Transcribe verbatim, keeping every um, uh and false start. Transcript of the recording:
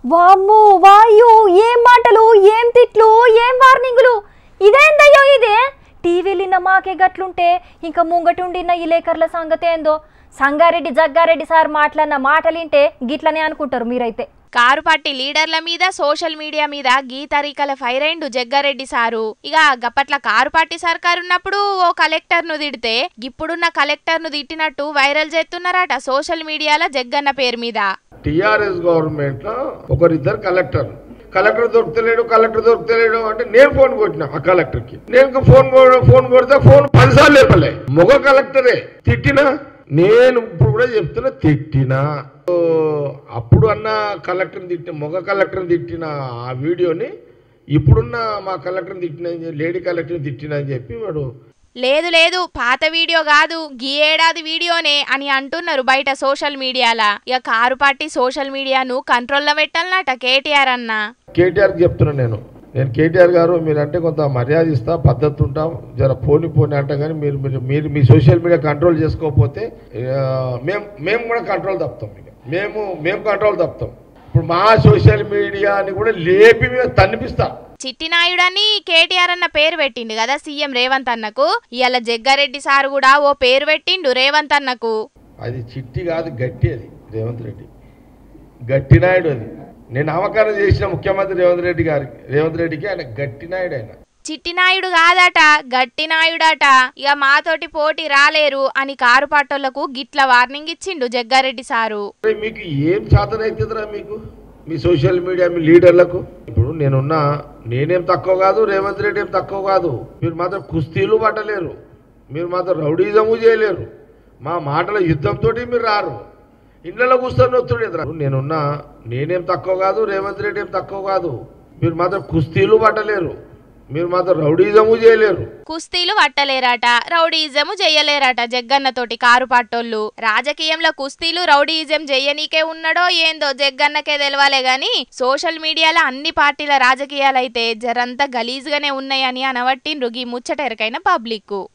వామ్మో వాయు ఏం మాటలు ఏం తిట్లు ఏం వార్నింగులు ఇదేందయ్యో ఇదే టీవీలిన్న మాకే గట్లుంటే ఇంకా ముంగటుండిన ఈ లేఖర్ల సంగతి ఏందో సంగారెడ్డి జగ్గారెడ్డి సార్ మాట్లాడిన మాటలింటే గిట్లనే అనుకుంటారు మీరైతే కారు పార్టీ లీడర్ల మీద సోషల్ మీడియా మీద గీ తరీకల ఫైరైండు జగ్గారెడ్డి సారు ఇక గప్పట్ల కారు పార్టీ సర్కారు ఉన్నప్పుడు ఓ కలెక్టర్ ను తిడితే ఇప్పుడున్న కలెక్టర్ ను తిట్టినట్టు వైరల్ చేస్తున్నారట సోషల్ మీడియాలో జగ్గన్న పేరు మీద టిఆర్ఎస్ గవర్నమెంట్ లో ఒకరిద్దరు కలెక్టర్ కలెక్టర్ దొరుకుతలేడు కలెక్టర్ దొరుకుతలేడు అంటే నేను ఫోన్ కొట్టినా ఆ కలెక్టర్ కి నేను ఫోన్ ఫోన్ కొడితే ఫోన్ పదిసార్లు లేపలే మగ కలెక్టరే తిట్టినా నేను ఇప్పుడు కూడా చెప్తున్నా తిట్టినా అప్పుడు అన్న కలెక్టర్ని తిట్టిన మగ కలెక్టర్ని తిట్టిన ఆ వీడియోని ఇప్పుడున్న మా కలెక్టర్ని తిట్టిన లేడీ కలెక్టర్ని తిట్టిన అని చెప్పి వాడు లేదు లేదు పాత వీడియో కాదు గీ ఏడాది వీడియోనే అని అంటున్నారు బయట సోషల్ మీడియాలా ఇక కారు పార్టీ సోషల్ మీడియాను కంట్రోల్లో పెట్టాలన్నట కేటీఆర్ అన్న కేటీఆర్ చెప్తున్నా నేను నేను కేటీఆర్ గారు మీరంటే కొంత మర్యాద ఇస్తా పద్ధతి ఉంటాం జర పోని పోని అంటాం కానీ మీరు మీరు మీరు మీ సోషల్ మీడియా కంట్రోల్ చేసుకోకపోతే మేము మేము కూడా కంట్రోల్ తప్పుతాం ఇక మేము మేము కంట్రోల్ తప్పుతాం ఇప్పుడు మా సోషల్ మీడియాని కూడా లేపి మేము తన్నిపిస్తాం చిట్టినాయుడని కేటీఆర్ అన్న పేరు పెట్టిండు కదా సీఎం రేవంత్ అన్నకు ఇవాళ జగ్గారెడ్డి సార్ కూడా ఓ పేరు పెట్టిండు రేవంత్ అన్నకు అది చిట్టి కాదు గట్టి అది రేవంత్ రెడ్డి గట్టి నాయుడు అది నేను నామకరణం చేసిన ముఖ్యమంత్రి రేవంత్ రెడ్డి గారికి రేవంత్ రెడ్డికి ఆయన గట్టి నాయుడు ఆయన చిట్టినాయుడు కాదట గట్టి నాయుడట ఇక మాతోటి పోటీ రాలేరు అని కారు పాటోళ్లకు గిట్ల వార్నింగ్ ఇచ్చిండు జగ్గారెడ్డి సారు మీకు ఏం చేతనైతుందిరా మీకు మీ సోషల్ మీడియా మీ లీడర్లకు ఇప్పుడు నేనున్నా నేనేం తక్కువ కాదు రేవంత్ రెడ్డి ఏం తక్కువ కాదు మీరు మాత్రం కుస్తీలు పట్టలేరు మీరు మాత్రం రౌడీజము చేయలేరు మా మాటల యుద్ధంతో మీరు రారు ఇళ్ళలో కూర్చొని వస్తుండే నేనున్నా నేనేం తక్కువ కాదు రేవంత్ రెడ్డి ఏం తక్కువ కాదు మీరు మాత్రం కుస్తీలు పట్టలేరు మీరు మాత్రం రౌడీజము చేయలేరు కుస్తీలు పట్టలేరట రౌడీజము చెయ్యలేరట జగ్గన్నతోటి కారు పాటోళ్ళు రాజకీయంలో కుస్తీలు రౌడీజం చెయ్యనీకే ఉన్నాడో ఏందో జగ్గన్నకే తెలవాలే గాని సోషల్ మీడియాలో అన్ని పార్టీల రాజకీయాలైతే జరంతా గలీజ్గానే ఉన్నాయని అనవట్టిండ్రు గీ ముచ్చటెరకైన పబ్లిక్